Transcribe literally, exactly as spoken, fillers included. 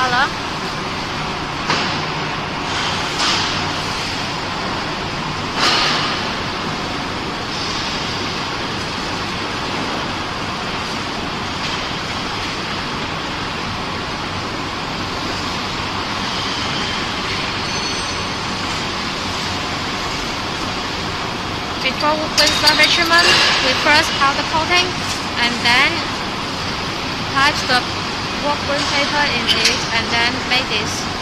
color. Before we place the bitumen, we first powder coating and then touch the work green paper in it and then make this.